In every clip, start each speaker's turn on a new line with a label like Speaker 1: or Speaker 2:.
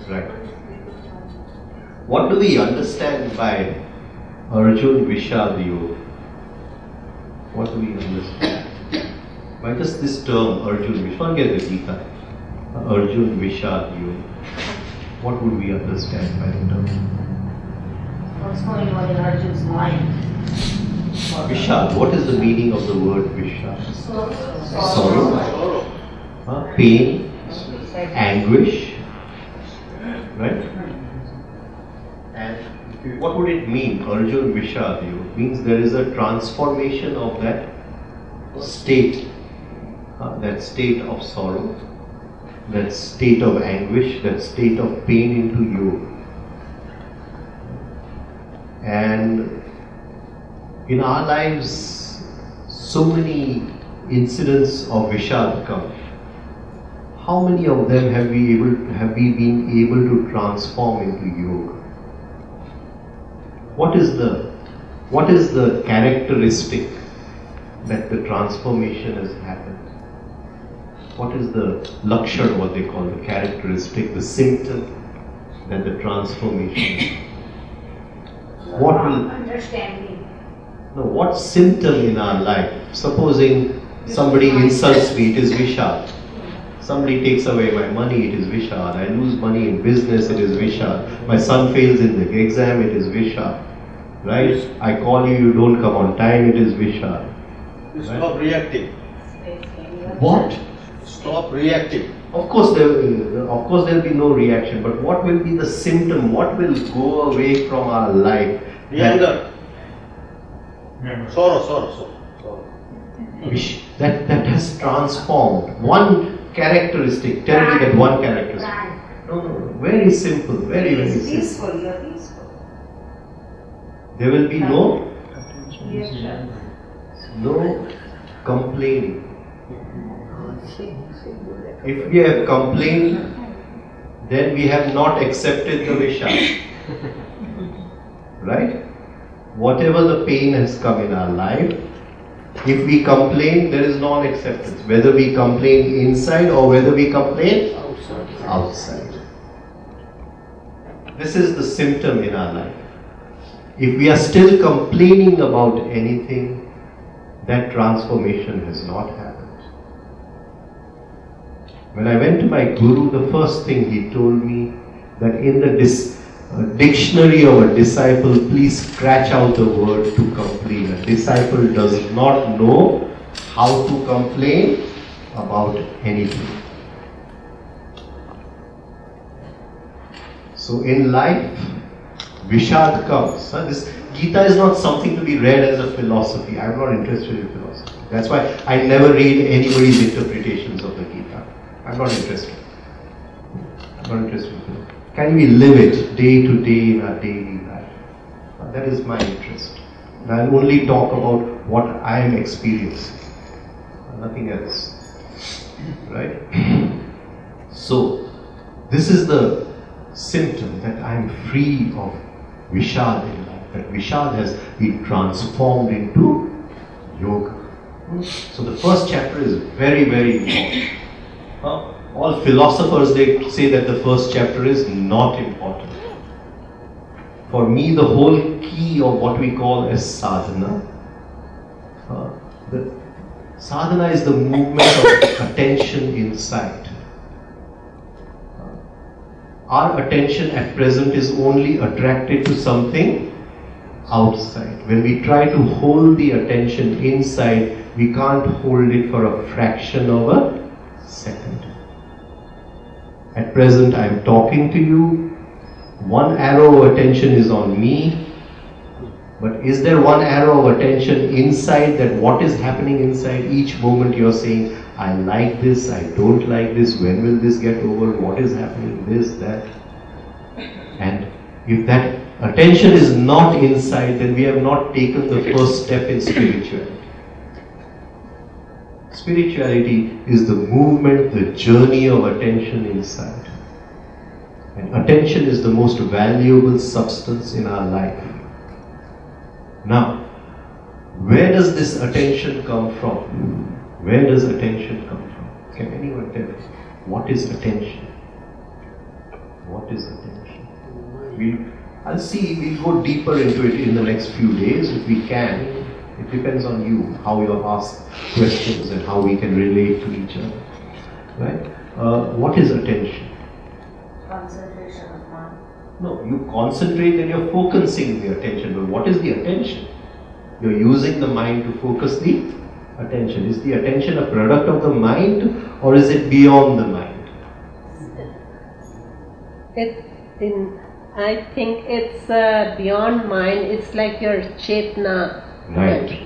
Speaker 1: Right. What do we understand by Arjun Vishad Yoga? What do we understand? Why does this term Arjun Vishad? Forget the Gita. Arjun Vishad Yoga. What would we understand by the term?
Speaker 2: What's going on in Arjun's mind?
Speaker 1: Vishad. What is the meaning of the word Vishad? Sorrow. Pain. Anguish. Right? And what would it mean? Arjun Vishad Yoga means there is a transformation of that state of sorrow, that state of anguish, that state of pain into yoga. And in our lives, so many incidents of Vishad come. How many of them have we been able to transform into yoga? What is the characteristic that the transformation has happened? What is the lakshan, what they call the characteristic, the symptom that the transformation is? What will
Speaker 2: understanding?
Speaker 1: No, what symptom in our life? Supposing somebody insults me, it is Vishad. Somebody takes away my money, it is Vishad. I lose money in business, it is Vishad. My son fails in the exam, it is Vishad. Right? I call you, you don't come on time, it is Vishad.
Speaker 3: You stop reacting.
Speaker 1: What?
Speaker 3: Stop reacting.
Speaker 1: Of course there will be no reaction, but what will be the symptom? What will go away from our life?
Speaker 3: The anger. Sorrow.
Speaker 1: That has transformed. One characteristic, tell me that one characteristic. No, very simple, very simple.
Speaker 2: Peaceful, you're peaceful.
Speaker 1: There will be no complaining. If we have complained, then we have not accepted the Vishad. Right? Whatever the pain has come in our life, if we complain, there is non-acceptance. Whether we complain inside or whether we complain outside. This is the symptom in our life. If we are still complaining about anything, that transformation has not happened. When I went to my Guru, the first thing he told me that in the dictionary of a disciple, please scratch out the word to complain. A disciple does not know how to complain about anything. So in life, Vishad comes. This Gita is not something to be read as a philosophy. I am not interested in philosophy. That's why I never read anybody's interpretations of the Gita. I'm not interested. Can we live it day to day in our daily life? That is my interest. And I'll only talk about what I am experiencing. Nothing else. Right? So, this is the symptom that I am free of Vishad in life. That Vishad has been transformed into yoga. So the first chapter is very, very important. All philosophers, they say that the first chapter is not important. For me, the whole key of what we call as sadhana, the sadhana is the movement of attention inside. Our attention at present is only attracted to something outside. When we try to hold the attention inside, we can't hold it for a fraction of a second. At present, I am talking to you. One arrow of attention is on me. But is there one arrow of attention inside, that what is happening inside? Each moment you are saying, I like this, I don't like this, when will this get over, what is happening, this, that. And if that attention is not inside, then we have not taken the first step in spirituality. Spirituality is the movement, the journey of attention inside. And attention is the most valuable substance in our life. Now, where does this attention come from? Where does attention come from? Can anyone tell us? What is attention? What is attention? We'll go deeper into it in the next few days if we can. It depends on you, how you ask questions and how we can relate to each other. Right? What is attention?
Speaker 2: Concentration of mind.
Speaker 1: No, you concentrate and you're focusing the attention. But what is the attention? You're using the mind to focus the attention. Is the attention a product of the mind or is it beyond the mind?
Speaker 4: I think it's beyond mind. It's like your chetna.
Speaker 1: Right.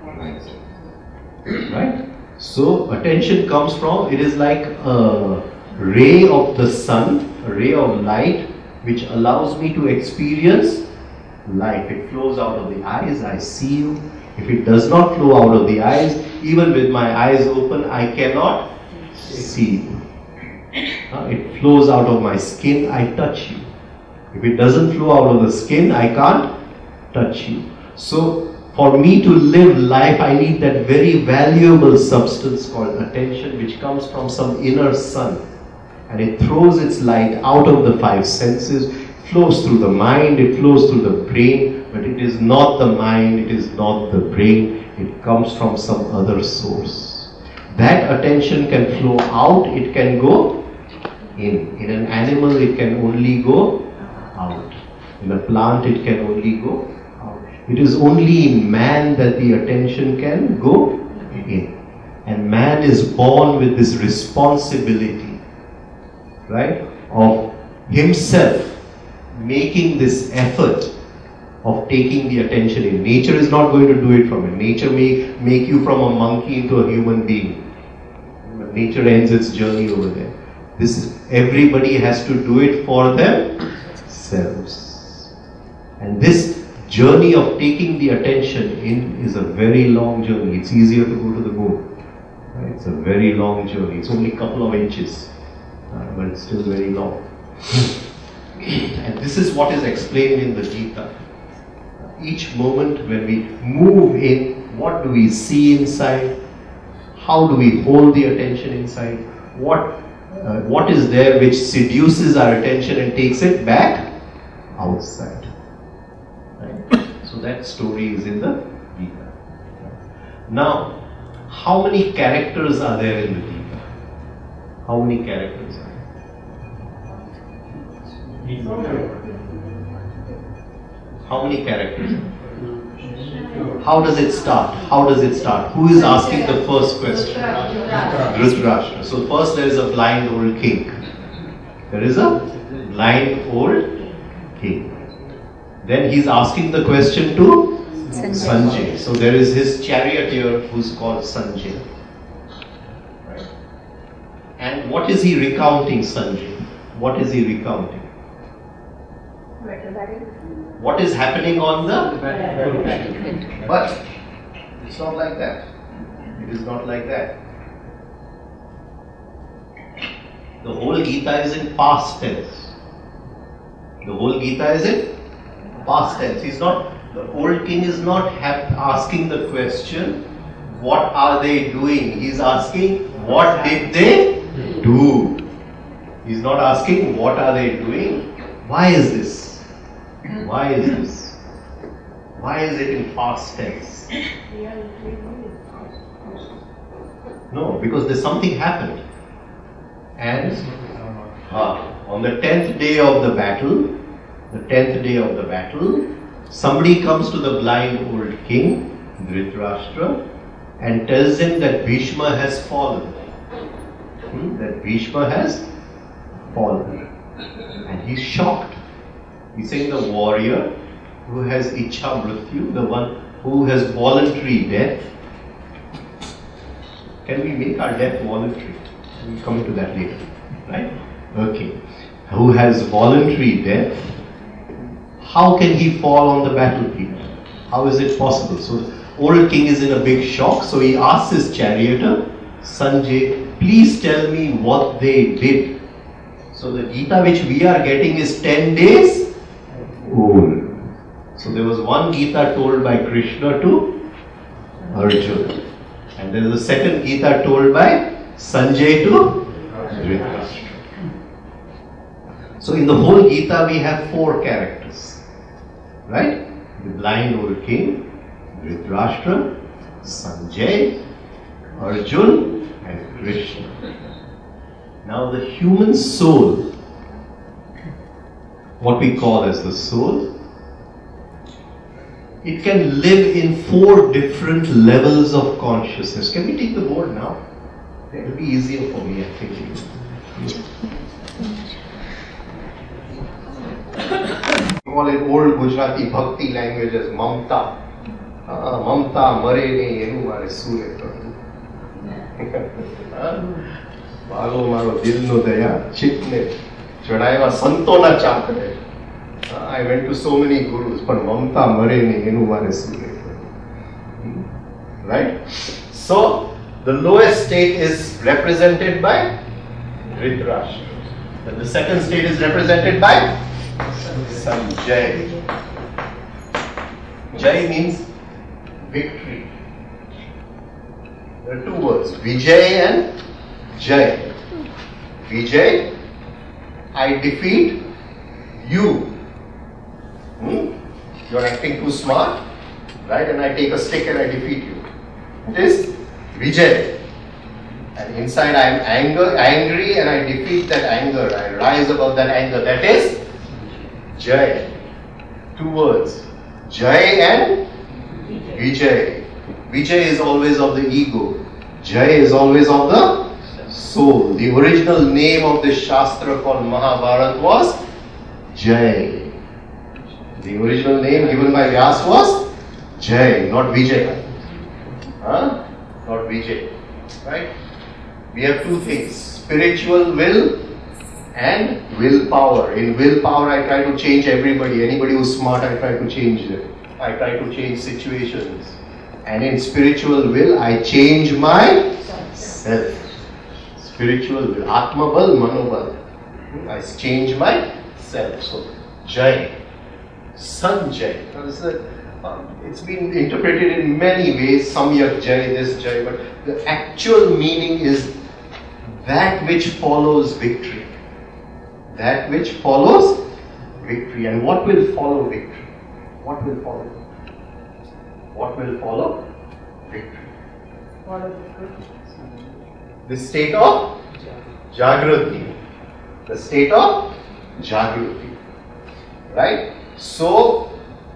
Speaker 1: Right. So attention comes from, it is like a ray of the sun, a ray of light which allows me to experience life. It flows out of the eyes, I see you. If it does not flow out of the eyes, even with my eyes open, I cannot see you. It flows out of my skin, I touch you. If it doesn't flow out of the skin, I can't touch you. So, for me to live life, I need that very valuable substance called attention, which comes from some inner sun. And it throws its light out of the five senses, flows through the mind, it flows through the brain, but it is not the mind, it is not the brain, it comes from some other source. That attention can flow out, it can go in. In an animal, it can only go out. In a plant, it can only go out. It is only in man that the attention can go in. And man is born with this responsibility, right, of himself making this effort of taking the attention in. Nature is not going to do it from it. Nature may make you from a monkey into a human being. Nature ends its journey over there. Everybody has to do it for themselves. And this journey of taking the attention in is a very long journey. It's easier to go to the moon. Right? It's a very long journey. It's only a couple of inches, but it's still very long. And this is what is explained in the Gita. Each moment when we move in, what do we see inside? How do we hold the attention inside? What is there which seduces our attention and takes it back outside? Right? So that story is in the Gita. Now, how many characters are there in the Gita? How many characters are there? How many characters? How does it start? How does it start? Who is asking the first question? Dhritarashtra. So first there is a blind old king. There is a blind old king. Then he's asking the question to Sanjay. So there is his charioteer who's called Sanjay. Right. And what is he recounting, Sanjay? What is he recounting? What is happening on the battlefield? But it's not like that. It is not like that. The whole Gita is in past tense. The whole Gita is in past tense. The old king is not asking the question, what are they doing? He's asking, what did they do? He's not asking, what are they doing? Why is this? Why is this? Why is it in past tense? No, because there's something happened. And on the 10th day of the battle, somebody comes to the blind old king, Dhritarashtra, and tells him that Bhishma has fallen. That Bhishma has fallen. And he's shocked. He's saying the warrior who has Ichha Mrityu, the one who has voluntary death. Can we make our death voluntary? We'll come to that later. Right? Okay. Who has voluntary death. How can he fall on the battlefield? How is it possible? So the old king is in a big shock. So he asks his charioteer, Sanjay, please tell me what they did. So the Gita which we are getting is 10 days old. So there was one Gita told by Krishna to Arjuna. And there is a second Gita told by Sanjay to Dhritarashtra. So in the whole Gita we have 4 characters, right? The blind old king, Dhritarashtra, Sanjay, Arjun and Krishna. Now the human soul, what we call as the soul, it can live in 4 different levels of consciousness. Can we take the board now? It will be easier for me, I think. We call it old Gujarati Bhakti language as Mamta. Mamta mare nahi enu mare sule karvu. Malo maro dilno daya chitne chadayeva santona chakre. I went to so many gurus, but Mamta mare nahi enu mare sule karvu. Right? So the lowest state is represented by Dhritarashtra. Then the second state is represented by Sanjay. Jai means victory. There are 2 words, Vijay and Jai. Vijay, I defeat you. You're acting too smart, right? And I take a stick and I defeat you. It is Vijay. And inside I am angry and I defeat that anger. I rise above that anger. That is Jai. 2 words. Jai and Vijay. Vijay is always of the ego. Jai is always of the soul. The original name of this Shastra called Mahabharata was Jai. The original name given by Vyas was Jai, not Vijay. Not Vijay. Right? We have 2 things, spiritual will and willpower. In willpower I try to change everybody. Anybody who's smart I try to change them. I try to change situations. And in spiritual will I change myself. Spiritual will, Atma Bal, Manobal. I change myself. So Jai, Sanjay. It's been interpreted in many ways, Samyak Jai, this Jai, but the actual meaning is that which follows victory. That which follows victory. And what will follow victory? What will follow? What will follow? Victory.
Speaker 2: What is victory?
Speaker 1: The state of Jagrati. The state of Jagrati. Right? So,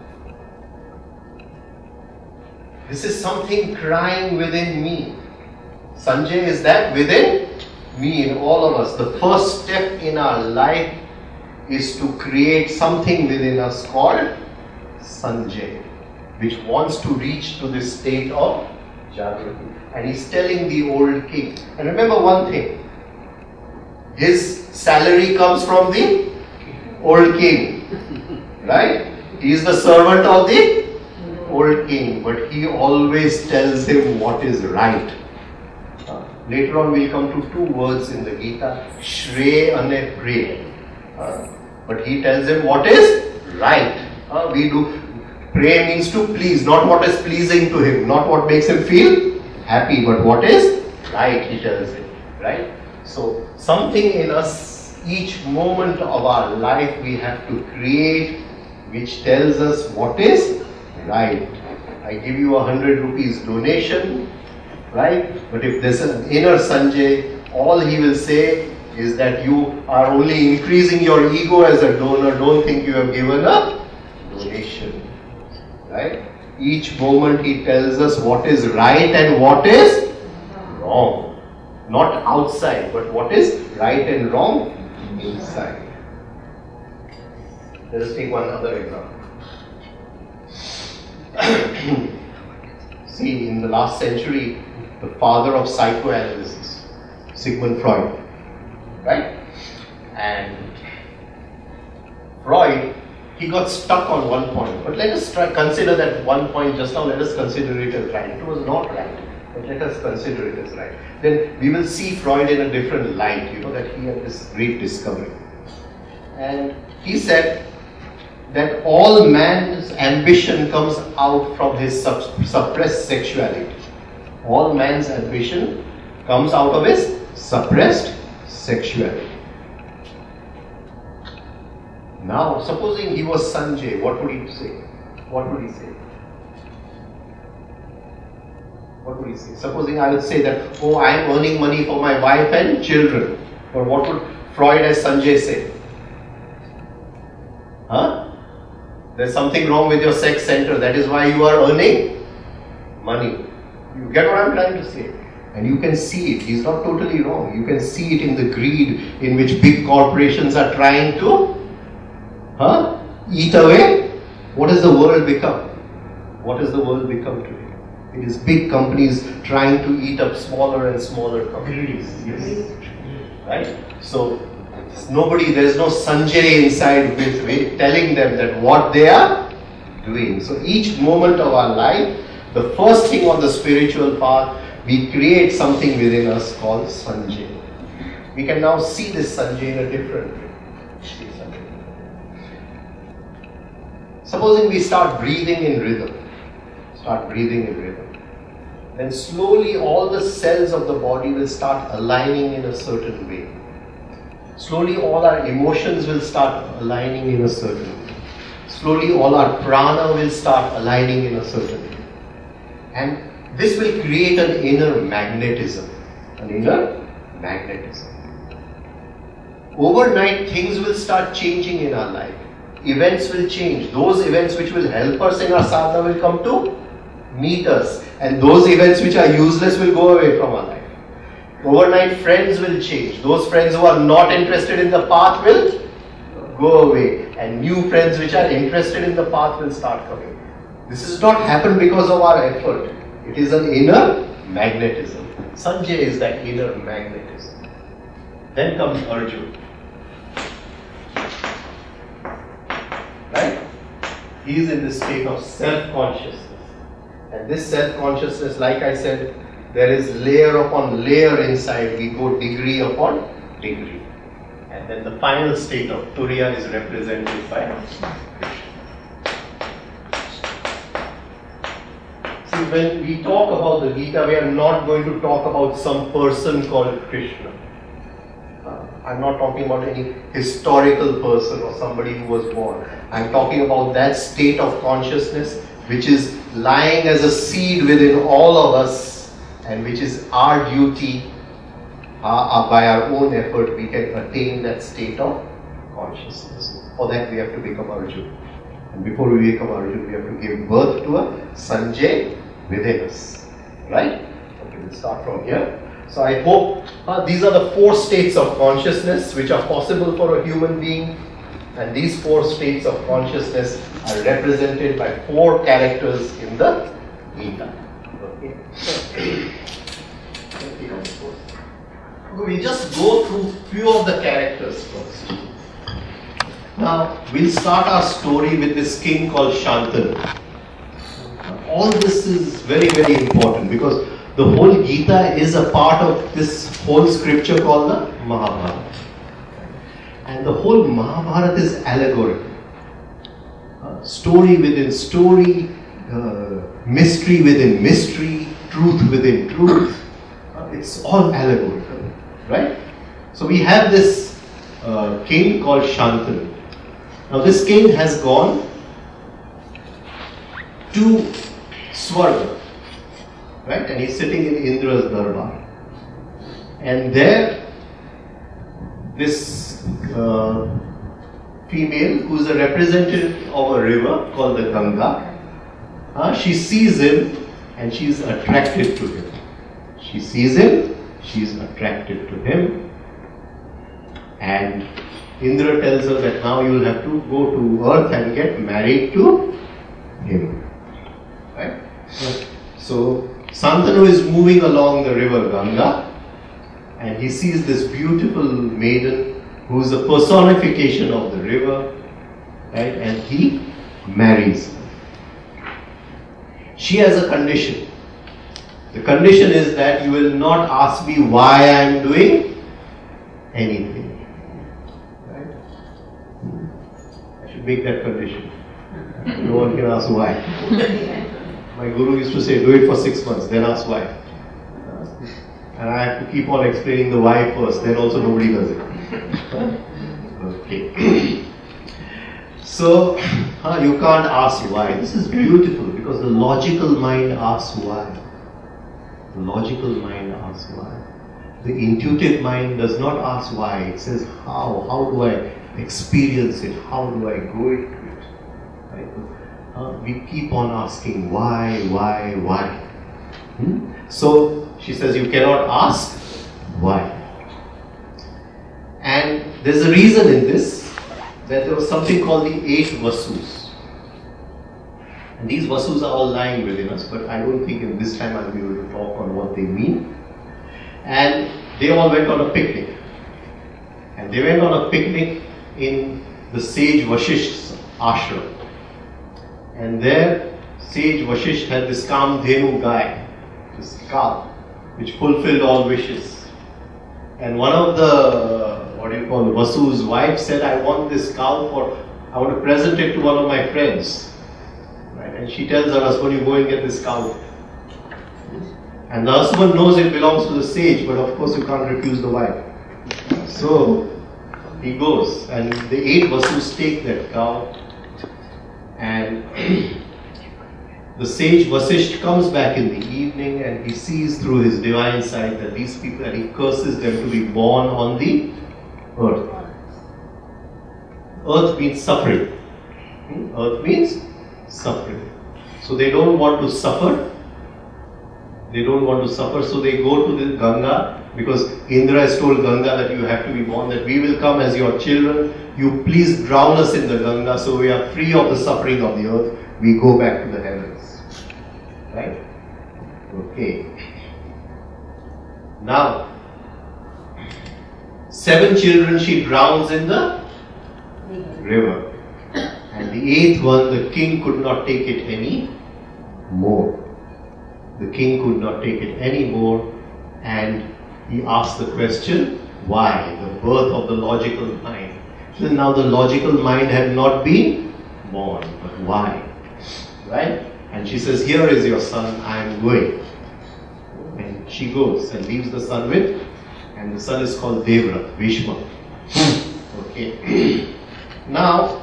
Speaker 1: this is something crying within me. Sanjay is that within me, in all of us. The first step in our life is to create something within us called Sanjay, which wants to reach to this state of Jagrati. And he's telling the old king. And remember one thing, his salary comes from the old king, right? He is the servant of the old king, but he always tells him what is right. Later on we'll come to 2 words in the Gita, Shre and Pray. But he tells him what is right. We do pray means to please, not what is pleasing to him, not what makes him feel happy, but what is right, he tells him. Right? So something in us, each moment of our life we have to create which tells us what is right. I give you 100 rupees donation, right? But if there's an inner Sanjay, all he will say is that you are only increasing your ego as a donor. Don't think you have given a donation, right? Each moment he tells us what is right and what is wrong. Not outside, but what is right and wrong inside. Let us take one other example. See, in the last century, the father of psychoanalysis, Sigmund Freud, right? And Freud, he got stuck on one point. But let us consider that one point just now, let us consider it as right. It was not right, but let us consider it as right. Then we will see Freud in a different light, that he had this great discovery. And he said that all man's ambition comes out from his suppressed sexuality. All man's ambition comes out of his suppressed sexuality. Now, supposing he was Sanjay, what would he say? What would he say? What would he say? Supposing I would say that, oh, I am earning money for my wife and children. Or what would Freud as Sanjay say? Huh? There's something wrong with your sex center. That is why you are earning money. You get what I'm trying to say? And you can see it. He's not totally wrong. You can see it in the greed in which big corporations are trying to eat away. What has the world become? What has the world become today? It is big companies trying to eat up smaller and smaller companies. Yes. Right? So, there's no Sanjay inside with telling them that what they are doing. So each moment of our life, the first thing on the spiritual path, we create something within us called Sanjay. We can now see this Sanjay in a different way. Supposing we start breathing in rhythm. Start breathing in rhythm. Then slowly all the cells of the body will start aligning in a certain way. Slowly all our emotions will start aligning in a certain way. Slowly all our prana will start aligning in a certain way. And this will create an inner magnetism. An inner magnetism. Overnight things will start changing in our life. Events will change. Those events which will help us in our sadhana will come to meet us. And those events which are useless will go away from our life. Overnight friends will change. Those friends who are not interested in the path will go away. And new friends which are interested in the path will start coming. This does not happen because of our effort. It is an inner magnetism. Sanjay is that inner magnetism. Then comes Arjun. Right? He is in this state of self-consciousness. And this self-consciousness, like I said, there is layer upon layer inside. We go degree upon degree. And then the final state of Turiya is represented by Krishna. See, when we talk about the Gita, we are not going to talk about some person called Krishna. I'm not talking about any historical person or somebody who was born. I'm talking about that state of consciousness which is lying as a seed within all of us, and which is our duty, by our own effort we can attain that state of consciousness. For that we have to become Arjun. And before we become Arjun, we have to give birth to a Sanjay within us. Right? Okay, we'll start from here. So I hope these are the 4 states of consciousness which are possible for a human being. And these 4 states of consciousness are represented by 4 characters in the Gita. Okay. We just go through few of the characters first. Now we'll start our story with this king called Shantanu. All this is very, very important because the whole Gita is a part of this whole scripture called the Mahabharata. And the whole Mahabharata is allegorical. Story within story, mystery within mystery, truth within truth. It's all allegorical, right? So we have this king called Shantanu. Now this king has gone to Swarga, right? And he's sitting in Indra's darbar. And there, this female, who is a representative of a river called the Ganga, she sees him and she is attracted to him. She sees him, she is attracted to him, and Indra tells her that now you will have to go to earth and get married to him. Right? So Shantanu is moving along the river Ganga and he sees this beautiful maiden who is a personification of the river, right? And he marries her. She has a condition. The condition is that you will not ask me why I am doing anything. Right? I should make that condition. No one can ask why. My guru used to say, do it for 6 months, then ask why. And I have to keep on explaining the why first, then also nobody does it. Okay. So, you can't ask why. This is beautiful because the logical mind asks why. The logical mind asks why. The intuitive mind does not ask why. It says how. How do I experience it? How do I go into it? Right? We keep on asking why. So she says you cannot ask why. And there's a reason in this, that there was something called the 8 Vasus. And these Vasus are all lying within us, but I don't think in this time I'll be able to talk on what they mean. And they all went on a picnic. And they went on a picnic in the sage Vashisht's ashram. And there, sage Vashisht had this Kamdhenu guy, this cow, which fulfilled all wishes. And one of the, Vasu's wife said, I want this cow I want to present it to one of my friends. Right? And she tells her husband, you go and get this cow. And the husband knows it belongs to the sage, but of course you can't refuse the wife. So he goes, and the 8 Vasus take that cow, and the sage Vasisht comes back in the evening and he sees through his divine sight that these people, and he curses them to be born on the earth. Earth means suffering. Earth means suffering. So they don't want to suffer. So they go to the Ganga, because Indra has told Ganga that you have to be born, that we will come as your children. You please drown us in the Ganga so we are free of the suffering of the earth. We go back to the heavens. Right? Okay. Now, 7 children she drowns in the river. And the 8th one, the king could not take it any more. The king could not take it any more, and he asked the question, why? The birth of the logical mind. So now the logical mind had not been born, but why? Right? And she says, here is your son, I am going. And she goes and leaves the son with, and the son is called Devrat, Bhishma. Okay. Now,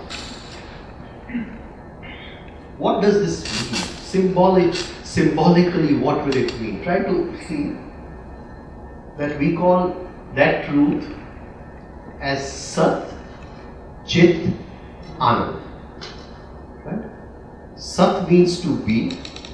Speaker 1: what does this mean? Symbolically, what will it mean? Try to see that we call that truth as Sat, Chit, Anand. Right? Sat means to be.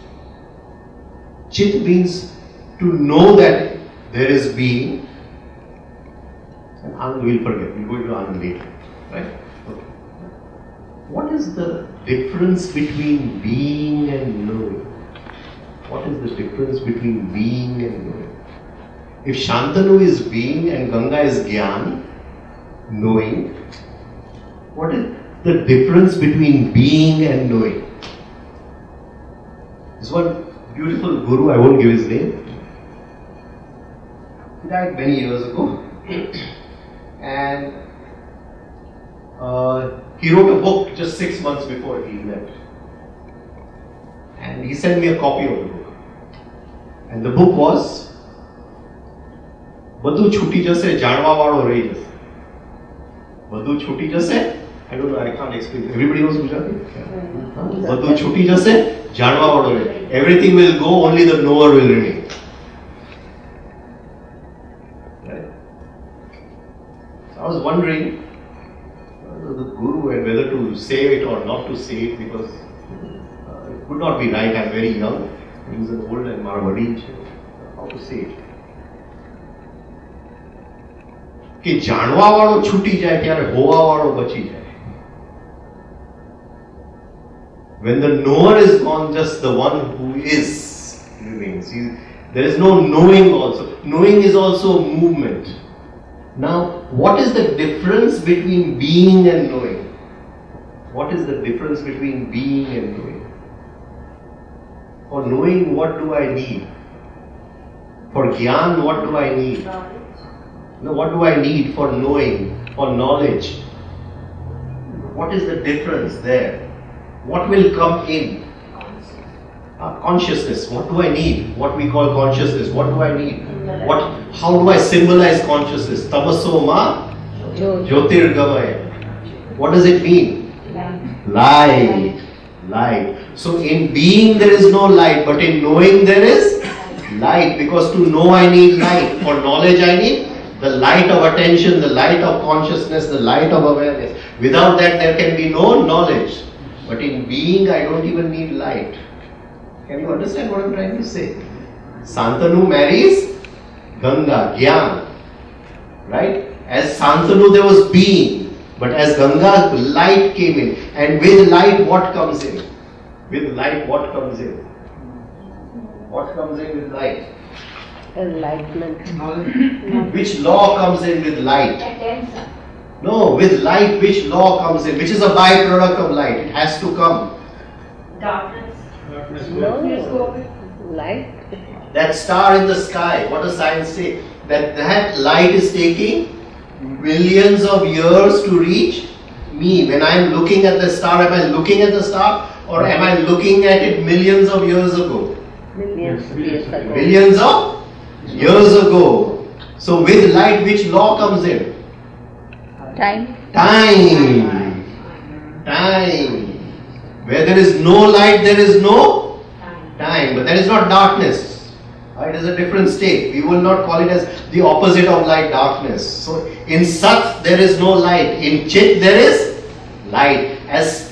Speaker 1: Chit means to know that there is being. And Anand we'll forget. We'll go into Anand later. Right? Okay. What is the difference between being and knowing? What is the difference between being and knowing? If Shantanu is being and Ganga is Gyan, knowing, what is the difference between being and knowing? This one beautiful guru, I won't give his name. He died many years ago. And he wrote a book just 6 months before he left. And he sent me a copy of the book. And the book was Badhu Chuti Jase Janwa Vado Rahi Jase. Badhu Chuti Jase, I don't know, I can't explain. Everybody knows Gujarati? Badhu Chuti Jase Janwa Vado Rahi. Everything will go, only the knower will remain. Right? So I was wondering the guru and whether to say it or not to say it, because it would not be right. I'm very young. He's an old and Marwadi. How to say it? कि जानवा वालों छूटी जाए त्यारे होवा वालों बची जाए. When the knower is gone, just the one who is remains. There is no knowing also. Knowing is also movement. Now, what is the difference between being and knowing? What is the difference between being and knowing? For knowing, what do I need? For Gyan, what do I need? No, what do I need for knowing, for knowledge? What is the difference there? What will come in? Consciousness. What do I need? What we call consciousness. What do I need? How do I symbolize consciousness? Tamaso ma jyotirgamaya. What does it mean? Light. Light. So in being there is no light, but in knowing there is light. Because to know I need light. For knowledge I need the light of attention, the light of consciousness, the light of awareness. Without that there can be no knowledge. But in being I don't even need light. Can you understand what I'm trying to say? Santanu marries Ganga, Gyan. Right? As Santanu there was being. But as Ganga, light came in. And with light what comes in? With light what comes in? What comes in with light?
Speaker 4: Enlightenment.
Speaker 1: Which law comes in with light?
Speaker 2: Attention.
Speaker 1: No, with light which law comes in? Which is a byproduct of light? It has to come.
Speaker 2: Darkness.
Speaker 4: No. Light.
Speaker 1: That star in the sky, what does science say? That light is taking millions of years to reach me. When I am looking at the star, am I looking at the star or am I looking at it millions of years ago?
Speaker 4: Millions of years ago.
Speaker 1: Millions of years ago. So with light, which law comes in?
Speaker 4: Time.
Speaker 1: Time. Time. Where there is no light, there is no time. But there is not darkness. It is a different state. We will not call it as the opposite of light, darkness. So in Sat there is no light. In Chit there is light. As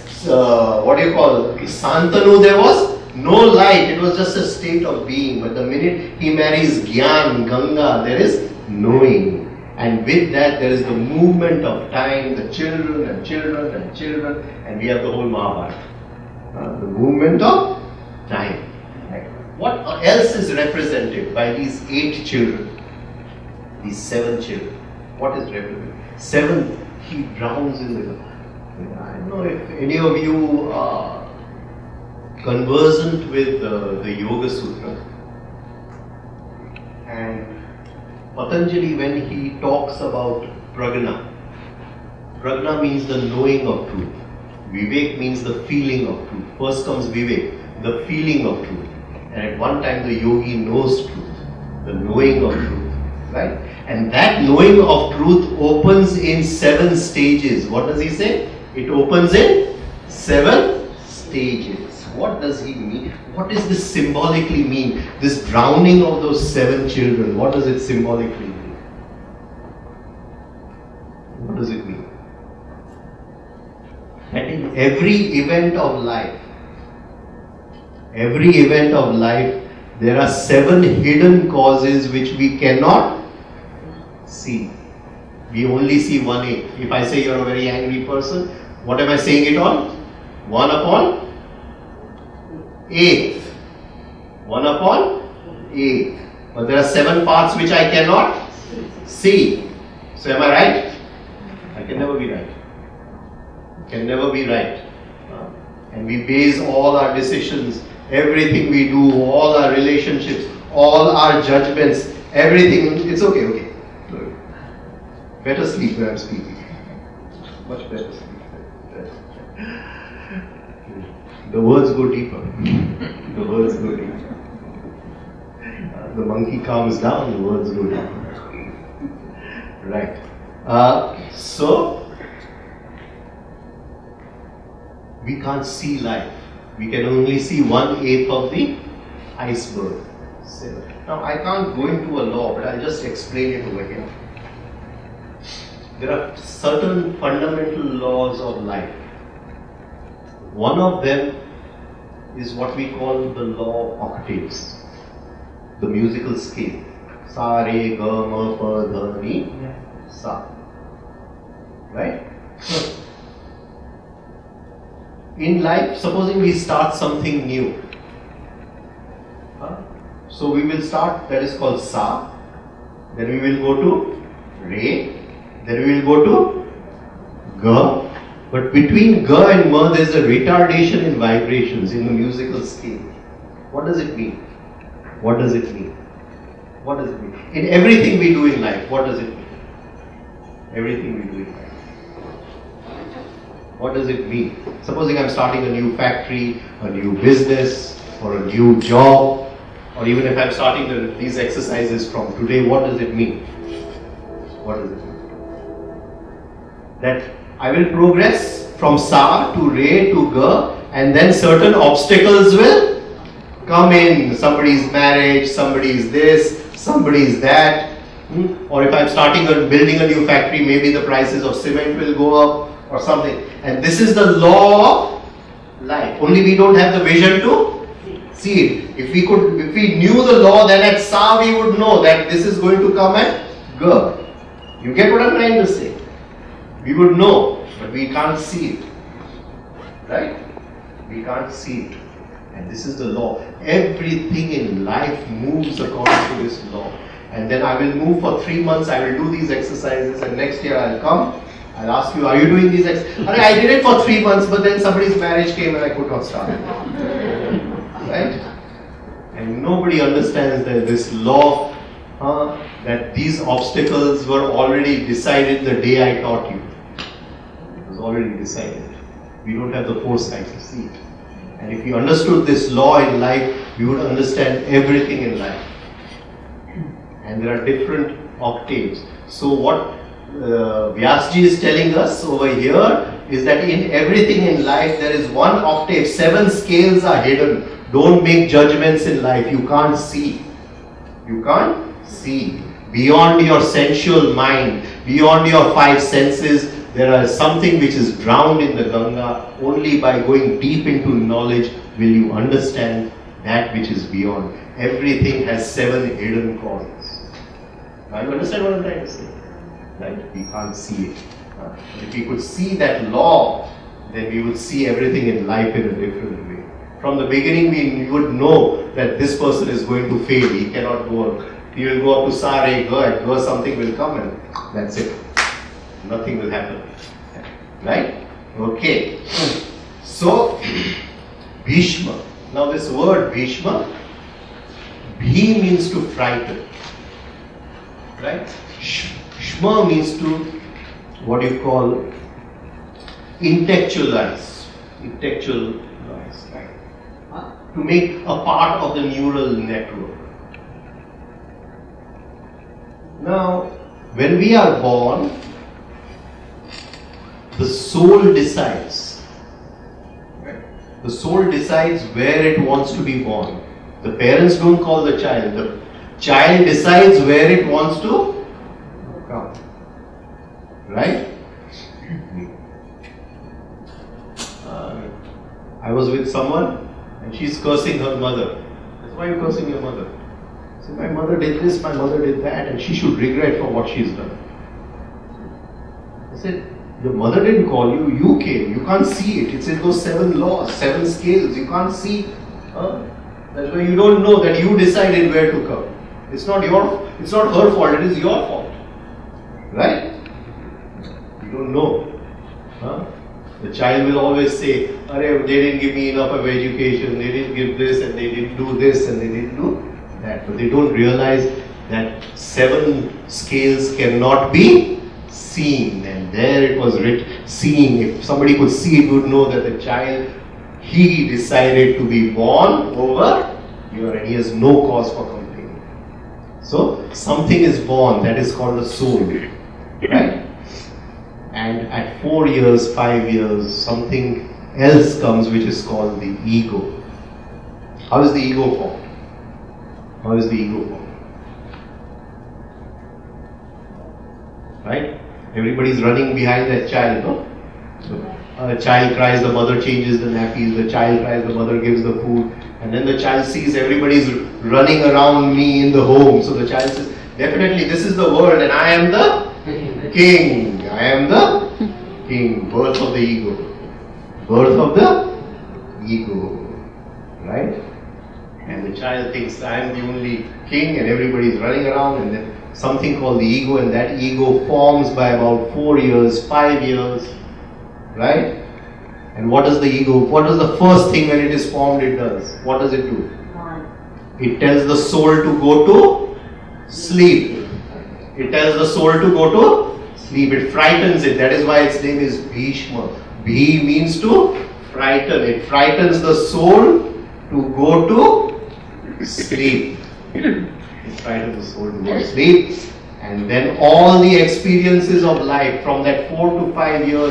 Speaker 1: Santanu there was no light. It was just a state of being. But the minute he marries Gyan, Ganga, there is knowing. And with that there is the movement of time, the children and children and children, and we have the whole Mahabharata. The movement of time. What else is represented by these 8 children? These 7 children. What is represented? 7, he drowns in the... I don't know if any of you are conversant with the Yoga Sutra. And Patanjali, when he talks about prajna, prajna means the knowing of truth. Vivek means the feeling of truth. First comes Vivek, the feeling of truth. And at one time the yogi knows truth, the knowing of truth, right? And that knowing of truth opens in 7 stages. What does he say? It opens in 7 stages. What does he mean? What does this symbolically mean? This drowning of those 7 children, what does it symbolically mean? What does it mean? That in every event of life, there are 7 hidden causes which we cannot see. We only see 1/8. If I say you're a very angry person, what am I saying it on? 1 upon 8. 1 upon 8. But there are 7 parts which I cannot see. So am I right? I can never be right. Can never be right. And we base all our decisions, everything we do, all our relationships, all our judgments, everything. It's okay. Better sleep when I'm speaking. Much better sleep. The words go deeper. The words go deeper. The monkey calms down, the words go deeper. Right. So, we can't see life. We can only see 1/8 of the iceberg. Now, I can't go into a law, but I'll just explain it over here. There are certain fundamental laws of life. One of them is what we call the law of octaves, the musical scale. Sa, re, ga, ma, pa, dha, ni, sa. Right? In life, supposing we start something new. So we will start, that is called sa, then we will go to re, then we will go to ga. But between ga and ma, there is a retardation in vibrations in the musical scale. What does it mean? What does it mean? What does it mean? In everything we do in life, what does it mean? Everything we do in life. What does it mean? Supposing I'm starting a new factory, a new business, or a new job, or even if I'm starting these exercises from today, what does it mean? What does it mean? That I will progress from Sa to Re to Ga, and then certain obstacles will come in. Somebody's marriage, somebody's this, somebody's that. Or if I'm building a new factory, maybe the prices of cement will go up or something. And this is the law of life. Only we don't have the vision to see it. If we knew the law, then at Sa we would know that this is going to come at Ga. You get what I'm trying to say? We would know, but we can't see it. Right? We can't see it. And this is the law. Everything in life moves according to this law. And then I will move for 3 months, I will do these exercises, and next year I'll come, I'll ask you, are you doing these exercises? I did it for 3 months, but then somebody's marriage came and I could not start it. Right? And nobody understands that this law, that these obstacles were already decided the day I taught you. It was already decided. We don't have the foresight to see it. And if we understood this law in life, we would understand everything in life. And there are different octaves. So what Vyasji is telling us over here is that in everything in life there is one octave. 7 scales are hidden. Don't make judgments in life. You can't see. You can't see. Beyond your sensual mind, beyond your 5 senses, there is something which is drowned in the Ganga. Only by going deep into knowledge will you understand that which is beyond. Everything has 7 hidden corners. Now you understand what I'm trying to say? Right? We can't see it. But if we could see that law, then we would see everything in life in a different way. From the beginning, we would know that this person is going to fail. He cannot go. He will go up to Sa, Re, Ga, and Ga, something will come, and that's it. Nothing will happen. Right? Okay. So, Bhishma. Now this word Bhishma, Bhi means to frighten. Right? Shma means to, what you call, intellectualize. Intellectualize, right? To make a part of the neural network. Now, when we are born, the soul decides. Right? The soul decides where it wants to be born. The parents don't call the child. The child decides where it wants to come. Right? I was with someone and she's cursing her mother. I said, why are you cursing your mother? I said, my mother did this, my mother did that, and she should regret for what she's done. I said, your mother didn't call you, you came. You can't see it. It's in those 7 laws, 7 scales. You can't see. That's why you don't know that you decided where to come. It's not her fault, it is your fault. Right? You don't know. The child will always say, they didn't give me enough of education, they didn't give this, and they didn't do this, and they didn't do that. But they don't realize that 7 scales cannot be seen. And there it was written, seeing. If somebody could see it, would know that the child, he decided to be born over here, and he has no cause for complaining. So, something is born, that is called the soul. Right? And at 4 years, 5 years, something else comes which is called the ego. How is the ego formed? How is the ego formed? Right? Everybody's running behind that child, no? So, the child cries, the mother changes the nappies, the child cries, the mother gives the food, and then the child sees everybody's running around me in the home. So the child says, definitely this is the world and I am the king. I am the king. Birth of the ego. Birth of the ego. Right? And the child thinks I am the only king and everybody is running around, and then something called the ego, and that ego forms by about 4 years, 5 years. Right? And what is the ego? What is the first thing when it is formed it does? What does it do? It tells the soul to go to sleep. It tells the soul to go to sleep. It frightens it. That is why its name is Bhishma. Bhi means to frighten. It frightens the soul to go to sleep. It frightens the soul to go to sleep. And then all the experiences of life from that 4 to 5 years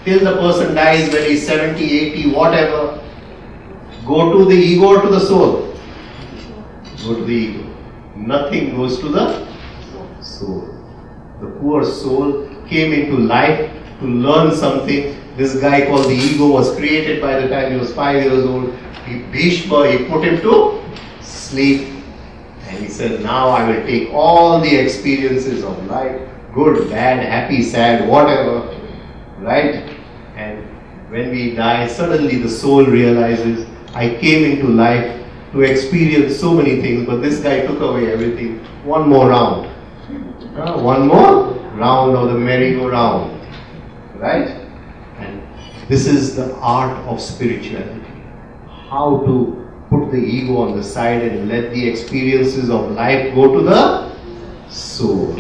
Speaker 1: till the person dies when he's 70, 80, whatever. Go to the ego or to the soul? Go to the ego. Nothing goes to the soul. The poor soul came into life to learn something. This guy called the ego was created by the time he was 5 years old. Bhishma, he put him to sleep. And he said, now I will take all the experiences of life, good, bad, happy, sad, whatever. Right? And when we die, suddenly the soul realizes, I came into life to experience so many things, but this guy took away everything. One more round. One more round of the merry-go-round. Right? And this is the art of spirituality. How to put the ego on the side and let the experiences of life go to the soul.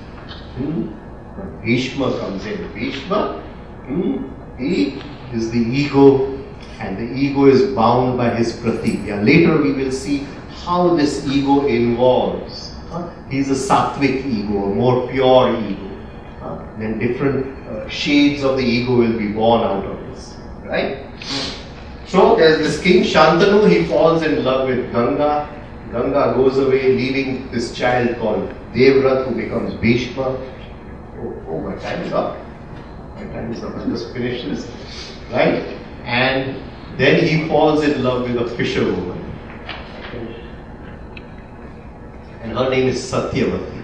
Speaker 1: Bhishma comes in. Bhishma, he is the ego, and the ego is bound by his pratibhya. Later we will see how this ego involves. He is a sattvic ego, a more pure ego. Then different shades of the ego will be born out of this. Right? So there's this king Shantanu, he falls in love with Ganga. Ganga goes away, leaving this child called Devrat, who becomes Bhishma. Oh, my time is up. My time is up. I'll just finish this. Right? And then he falls in love with a fisherwoman. And her name is Satyavati.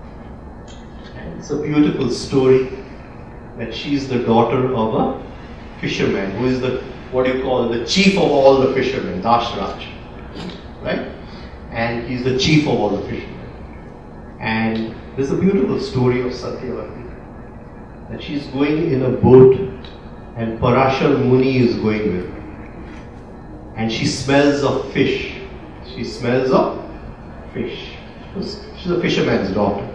Speaker 1: And it's a beautiful story that she is the daughter of a fisherman who is the, what you call, the chief of all the fishermen, Dashraj. Right? And he's the chief of all the fishermen. And there's a beautiful story of Satyavati. That she's going in a boat and Parashar Muni is going with her. And she smells of fish. She smells of fish. She's a fisherman's daughter.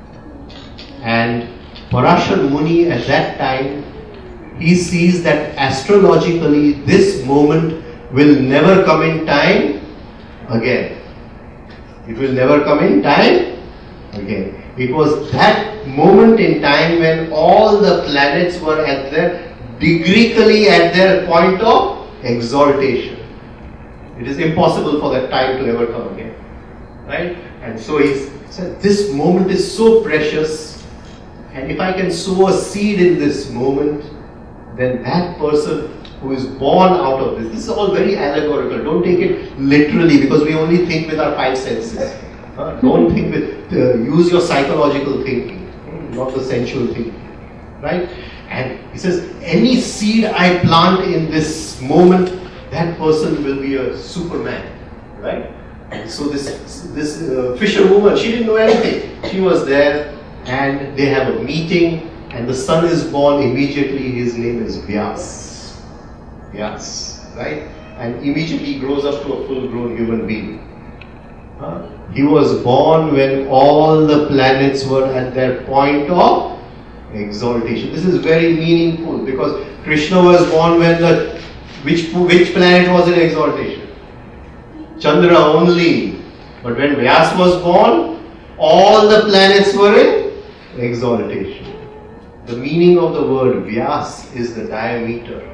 Speaker 1: And Parashar Muni at that time, he sees that astrologically this moment will never come in time again. It will never come in time again. It was that moment in time when all the planets were at their, degrically at their point of exaltation. It is impossible for that time to ever come again. Right? And so he said, this moment is so precious, and if I can sow a seed in this moment, then that person who is born out of this is all very allegorical. Don't take it literally, because we only think with our five senses. Don't think with, use your psychological thinking, not the sensual thinking. Right? And he says, any seed I plant in this moment, that person will be a superman. Right? And so this fisherwoman, she didn't know anything. She was there, and they have a meeting, and the son is born immediately. His name is Vyas. Vyas, right? And immediately grows up to a full-grown human being. He was born when all the planets were at their point of exaltation. This is very meaningful, because Krishna was born when the which planet was in exaltation? Chandra only. But when Vyas was born, all the planets were in exaltation. The meaning of the word Vyas is the diameter.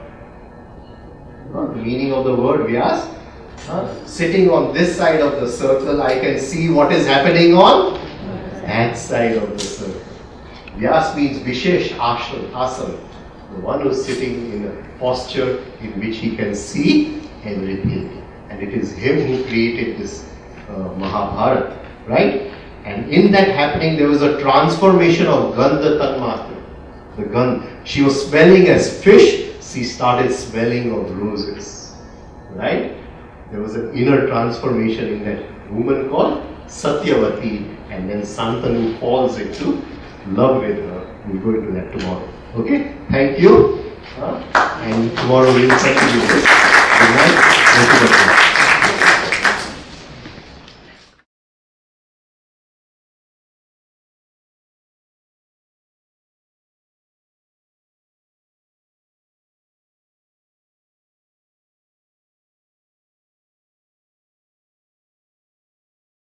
Speaker 1: The meaning of the word Vyas, sitting on this side of the circle, I can see what is happening on that side of the circle. Vyas means Vishesh Asana, the one who is sitting in a posture in which he can see everything. And it is him who created this Mahabharata, right? And in that happening, there was a transformation of Gandha Tanmatra. The Gandha, she was smelling as fish, she started smelling of roses, right? There was an inner transformation in that woman called Satyavati, and then Santanu falls into love with her. We'll go into that tomorrow. Okay? Thank you. And tomorrow we'll continue this. Good night. Thank you.